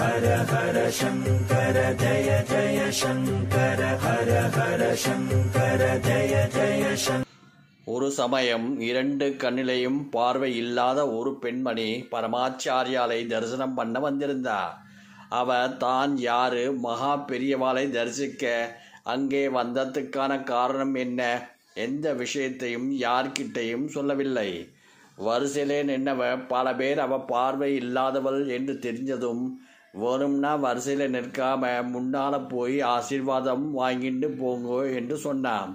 ஹர ஹர சங்கர ஜய ஜய சங்கர ஹர ஹர சங்கர ஜய ஜய சங்கர. ஒரு சமயம் இரண்டு கண்ணிலையும் பார்வை இல்லாத ஒரு பெண்மணி பரமாச்சாரியாலை தரிசனம் பண்ண வந்திருந்தா. அவ தான் யாரு, மகா பெரியவாளை தரிசிக்க அங்கே வந்ததுக்கான காரணம் என்ன, எந்த விஷயத்தையும் யார்கிட்டையும் சொல்லவில்லை. வரிசையிலே நின்னவ பல பேர் அவ பார்வை இல்லாதவள் என்று தெரிஞ்சதும் வேணும்னா வரிசையில் நிற்காம முன்னால போய் ஆசீர்வாதம் வாங்கிட்டு போங்கோ என்று சொன்னான்.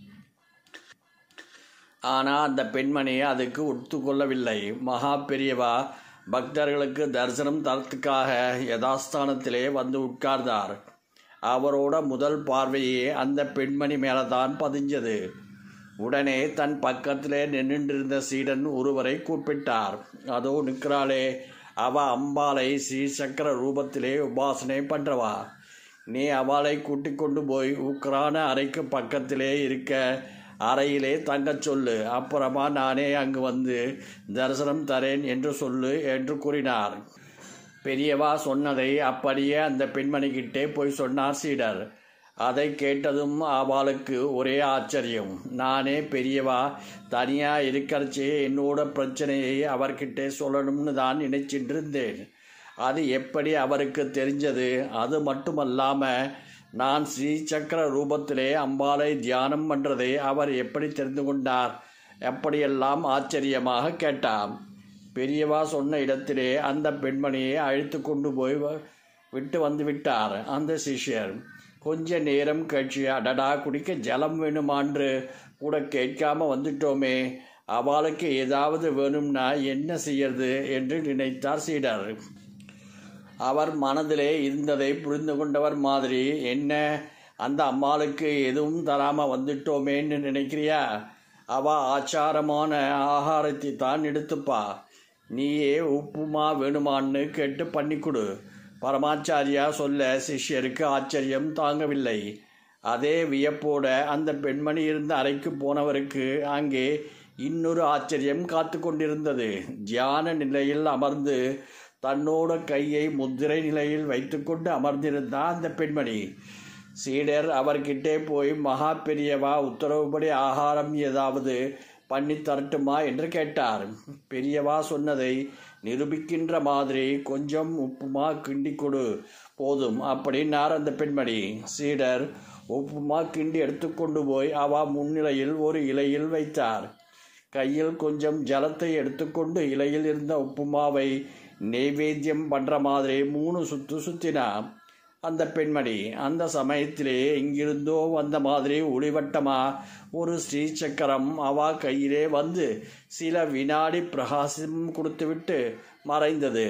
ஆனால் அந்த பெண்மணி அதுக்கு ஒத்துக்கொள்ளவில்லை. மகா பெரியவா பக்தர்களுக்கு தரிசனம் தரத்துக்காக யதாஸ்தானத்திலே வந்து உட்கார்ந்தார். அவரோட முதல் பார்வையே அந்த பெண்மணி மேலதான் பதிஞ்சது. உடனே தன் பக்கத்திலே நின்றிருந்த சீடன் ஒருவரை கூப்பிட்டார். அதோ நிற்கிறாளே, அவ அம்பாளை ஸ்ரீசக்கர ரூபத்திலே உபாசனை பண்றவா. நீ அவளை கூட்டிக் கொண்டு போய் உக்ரான அறைக்கு பக்கத்திலே இருக்க அறையிலே தங்கச் சொல்லு. அப்புறமா நானே அங்கு வந்து தரிசனம் தரேன் என்று சொல்லு என்று கூறினார். பெரியவா சொன்னதை அப்படியே அந்த பெண்மணிக்கிட்டே போய் சொன்னார் சீடர். அதை கேட்டதும் அவளுக்கு ஒரே ஆச்சரியம். நானே பெரியவா தனியா இருக்கிறச்சே என்னோட பிரச்சனையை அவர்கிட்ட சொல்லணும்னு தான் நினைச்சிட்டு இருந்தேன். அது எப்படி அவருக்கு தெரிஞ்சது? அது மட்டுமல்லாம நான் ஸ்ரீசக்கர ரூபத்திலே அம்பாளை தியானம் பண்றதை அவர் எப்படி தெரிந்து கொண்டார்? எப்படியெல்லாம் ஆச்சரியமாக கேட்டான். பெரியவா சொன்ன இடத்திலே அந்த பெண்மணியை அழைத்து கொண்டு போய் விட்டு வந்து விட்டார் அந்த சிஷ்யர். கொஞ்ச நேரம் கழிச்சு, அடடா குடிக்க ஜலம் வேணுமான்று கூட கேட்காம வந்துட்டோமே, அவளுக்கு ஏதாவது வேணும்னா என்ன செய்யறது என்று நினைத்தார் சீடர். அவர் மனதிலே இருந்ததை புரிந்து கொண்டவர் மாதிரி, என்ன அந்த அம்மாளுக்கு எதுவும் தராம வந்துட்டோமேன்னு நினைக்கிறியா? அவ ஆச்சாரமான ஆகாரத்தை தான் எடுத்துப்பா. நீயே உப்புமா வேணுமான்னு கேட்டு பண்ணி கொடு. பரமாச்சாரியா சொல்ல சிஷ்யருக்கு ஆச்சரியம் தாங்கவில்லை. அதே வியப்போட அந்த பெண்மணி இருந்த அறைக்கு போனவருக்கு அங்கே இன்னொரு ஆச்சரியம் காத்து கொண்டிருந்தது. தியான நிலையில் அமர்ந்து தன்னோட கையை முத்திரை நிலையில் வைத்துக்கொண்டு அமர்ந்திருந்தா அந்த பெண்மணி. சீடர் அவர்கிட்டே போய், மகா பெரியவா உத்தரவுப்படி ஆகாரம் ஏதாவது பண்ணி தரட்டுமா என்று கேட்டார். பெரியவா சொன்னதை நிரூபிக்கின்ற மாதிரி, கொஞ்சம் உப்புமா கிண்டி கொடு போதும் அப்படின்னார் அந்த பெண்மணி. சீடர் உப்புமா கிண்டி எடுத்துக்கொண்டு போய் அவ முன்னிலையில் ஒரு இலையில் வைத்தார். கையில் கொஞ்சம் ஜலத்தை எடுத்துக்கொண்டு இலையில் இருந்த உப்புமாவை நெய்வேத்தியம் பண்ற மாதிரி 3 சுத்து சுத்தினார் அந்த பெண்மணி. அந்த சமயத்திலே எங்கிருந்தோ வந்த மாதிரி ஒளிவட்டமா ஒரு ஸ்ரீசக்கரம் அவா கையிலே வந்து சில வினாடி பிரகாசம் கொடுத்துவிட்டு மறைந்தது.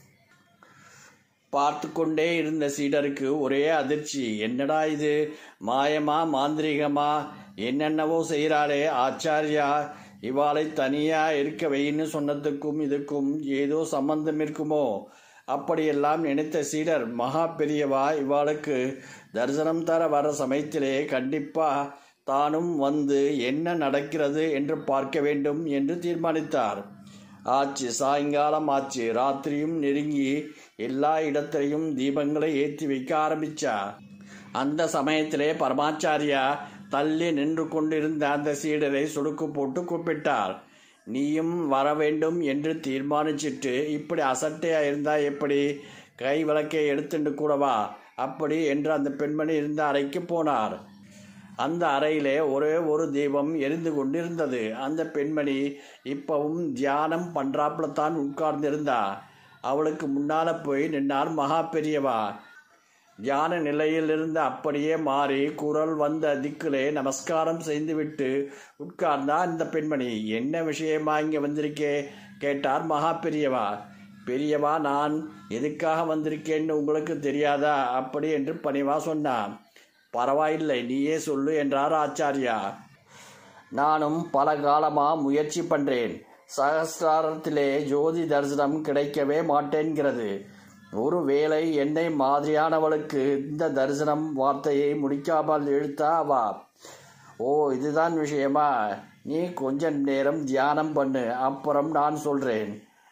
பார்த்து கொண்டே இருந்த சீடருக்கு ஒரே அதிர்ச்சி. என்னடா இது, மாயமா மாந்திரிகமா, என்னென்னவோ செய்கிறாளே ஆச்சாரியா, இவாளை தனியா இருக்க வைன்னு சொன்னதுக்கும் இதுக்கும் ஏதோ சம்பந்தம் இருக்குமோ? அப்படியெல்லாம் நினைத்த சீடர், மகா பெரியவா இவாளுக்கு தரிசனம் தர வர சமயத்திலே கண்டிப்பா தானும் வந்து என்ன நடக்கிறது என்று பார்க்க வேண்டும் என்று தீர்மானித்தார். ஆச்சு, சாயங்காலம் ஆச்சு. ராத்திரியும் நெருங்கி எல்லா இடத்திலையும் தீபங்களை ஏற்றி வைக்க ஆரம்பிச்சார். அந்த சமயத்திலே பரமாச்சாரியா தள்ளி நின்று கொண்டிருந்த அந்த சீடரை சொடுக்கு போட்டு கூப்பிட்டார். நீயும் வர வேண்டும் என்று தீர்மானிச்சிட்டு இப்படி அசட்டையா இருந்தா எப்படி? கை விளக்கை எடுத்துட்டு கூடவா அப்படி என்று அந்த பெண்மணி இருந்த அறைக்கு போனார். அந்த அறையிலே ஒரே ஒரு தீபம் எரிந்து கொண்டிருந்தது. அந்த பெண்மணி இப்பவும் தியானம் பண்றாப்புலத்தான் உட்கார்ந்திருந்தா. அவளுக்கு முன்னால போய் நின்றார் மகா பெரியவா. தியான நிலையிலிருந்து அப்படியே மாறி குரல் வந்த திக்கிலே நமஸ்காரம் செய்துவிட்டு உட்கார்ந்தா இந்த பெண்மணி. என்ன விஷயமா இங்கே வந்திருக்கே கேட்டார் மகா பெரியவா. பெரியவா, நான் எதுக்காக வந்திருக்கேன்னு உங்களுக்கு தெரியாதா அப்படி என்று பணிவா சொன்னான். பரவாயில்லை, நீயே சொல்லு என்றார் ஆச்சாரியா. நானும் பல காலமா முயற்சி பண்றேன். சகஸ்ராரத்திலே ஜோதி தரிசனம் கிடைக்கவே மாட்டேன்கிறது. ஒரு வேளை என்னை மாதிரியானவளுக்கு இந்த தரிசனம் வார்த்தையை முடிக்காமல் இழுத்தா வா. ஓ, இதுதான் விஷயமா? நீ கொஞ்ச நேரம் தியானம் பண்ணு, அப்புறம் நான் சொல்றேன்.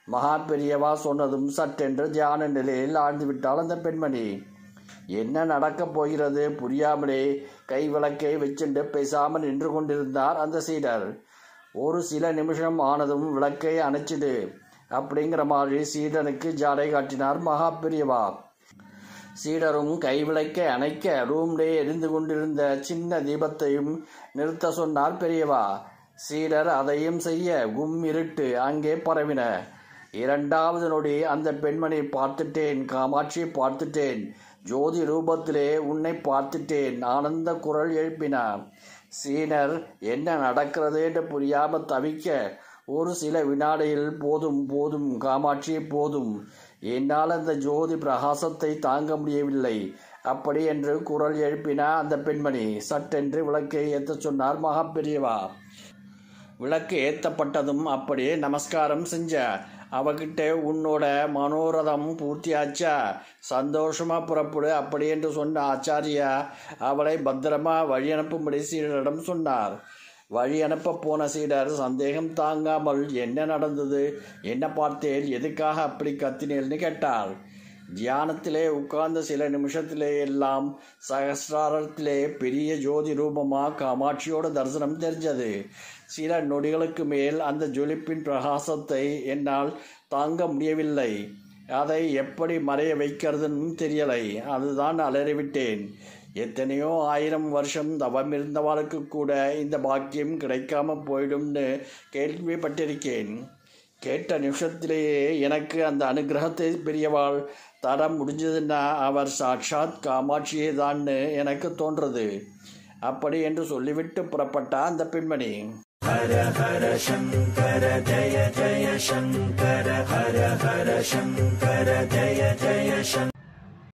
மகா பெரியவா சொன்னதும் சட்டென்று தியான நிலையில் ஆழ்ந்து விட்டாள் அந்த பெண்மணி. என்ன நடக்கப் போகிறது புரியாமலே கைவிளக்கை வச்சுண்டு பேசாமல் நின்று கொண்டிருந்தார் அந்த சீடர். ஒரு சில நிமிஷம் ஆனதும் விளக்கை அணைச்சிடு அப்படிங்கிற மாதிரி சீடனுக்கு ஜாடை காட்டினார் மகா பெரியவா. சீடரும் கைவிளக்கை அணைக்க ரூம்லே எரிந்து கொண்டிருந்த சின்ன தீபத்தையும் நிறுத்த சொன்னார் பெரியவா. சீடர் அதையும் செய்ய கும் இருட்டு அங்கே பரவின. இரண்டாவது நொடி அந்த பெண்மணி பார்த்துட்டேன், காமாட்சியை பார்த்துட்டேன், ஜோதி ரூபத்திலே உன்னை பார்த்துட்டேன் ஆனந்த குரல் எழுப்பினார். சீனர் என்ன நடக்கிறது என்று புரியாமல் தவிக்க ஒரு சில வினாடியில் போதும் போதும் காமாட்சி போதும், என்னால் அந்த ஜோதி பிரகாசத்தை தாங்க முடியவில்லை அப்படி என்று குரல் எழுப்பினார் அந்த பெண்மணி. சட்டென்று விளக்கை ஏற்ற சொன்னார் மகா பெரியவா. விளக்கு ஏற்றப்பட்டதும் அப்படியே நமஸ்காரம் செஞ்ச. அவகிட்ட உன்னோட மனோரதம் பூர்த்தியாச்சா, சந்தோஷமா புறப்படு அப்படி என்று சொன்ன ஆச்சாரியா அவளை பத்திரமா வழி அனுப்பும்படி சீடரிடம் சொன்னார். வழி அனுப்ப போன சீடர் சந்தேகம் தாங்காமல் என்ன நடந்தது, என்ன பார்த்தேன், எதுக்காக அப்படி கத்தினேன்னு கேட்டார். தியானத்திலே உட்கார்ந்த சில நிமிஷத்திலே எல்லாம் சகசிராரத்திலே பெரிய ஜோதி ரூபமா காமாட்சியோட தரிசனம் தெரிஞ்சது. சில நொடிகளுக்கு மேல் அந்த ஜொலிப்பின் பிரகாசத்தை என்னால் தாங்க முடியவில்லை. அதை எப்படி மறைய வைக்கிறதுன்னு தெரியலை. அதுதான் அலறிவிட்டேன். எத்தனையோ 1000 வருஷம் தவம் இருந்தவளுக்கு கூட இந்த பாக்கியம் கிடைக்காம போயிடும்னு கேள்விப்பட்டிருக்கேன். கேட்ட நிமிஷத்திலேயே எனக்கு அந்த அனுகிரகத்தை பெரியவாள் தர முடிஞ்சதுன்னா அவர் சாட்சாத் காமாட்சியே தான்னு எனக்கு தோன்றது. அப்படி என்று சொல்லிவிட்டு புறப்பட்டா அந்த பெண்மணி. ஹர ஹர சங்கர ஜய ஜய சங்கர, ஹர ஹர சங்கர ஜய ஜய சங்கர.